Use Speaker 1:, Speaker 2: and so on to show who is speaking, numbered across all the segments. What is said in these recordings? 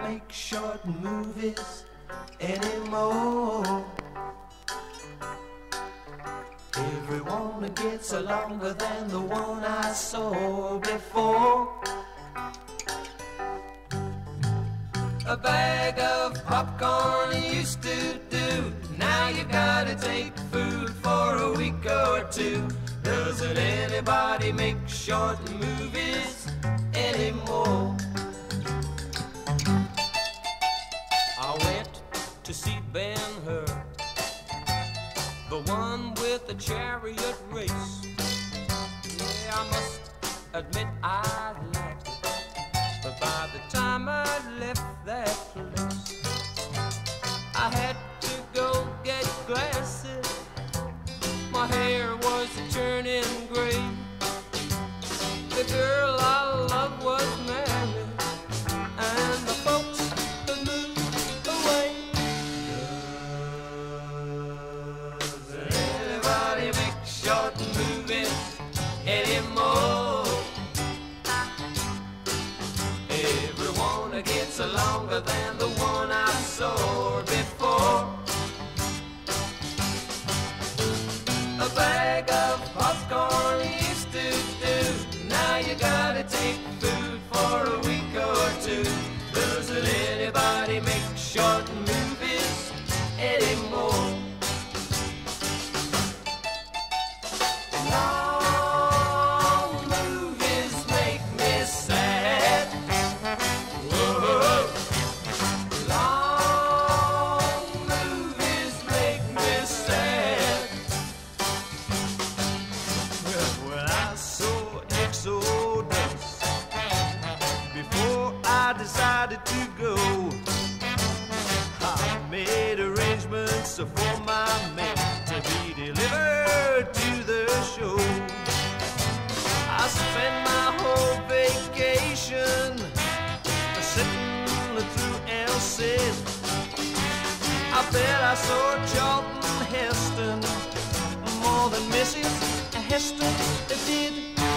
Speaker 1: make short movies anymore. Everyone gets longer than the one I saw before. A bag of popcorn used to do. Now you gotta take food for a week or two. Doesn't anybody make short movies anymore? I went to see Ben-Hur, the one with the chariot race. Yeah, I must admit I liked it, but by the time I left that place, I had to go get glasses. My hair was turning gray. The girl I loved was married, and the folks moved away. Does anybody make short movies anymore? Everyone gets longer than the one I saw before. A bag of popcorn used to do. Now you gotta take food for a week or two. Doesn't anybody make short movies anymore? Long movies make me sad. Whoa. Long movies make me sad. Well, I saw Exodus before I decided to go. I made arrangements for my man to be delivered to the show. I spent my whole vacation sitting through Elsa's. I bet I saw Charlton Heston more than Mrs. Heston did.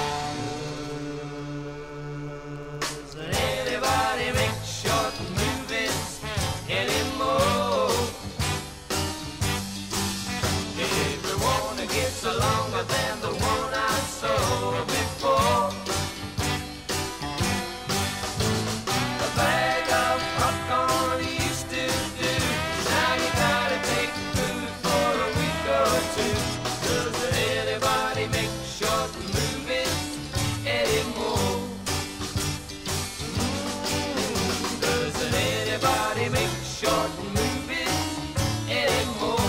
Speaker 1: Doesn't anybody make short movies anymore? Everyone gets longer than the one I saw before. A bag of popcorn used to do. Now you gotta take food for a week or two. Doesn't anybody make short movies anymore? Doesn't anybody make short movies anymore?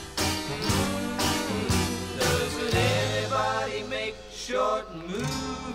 Speaker 1: Doesn't anybody make short movies?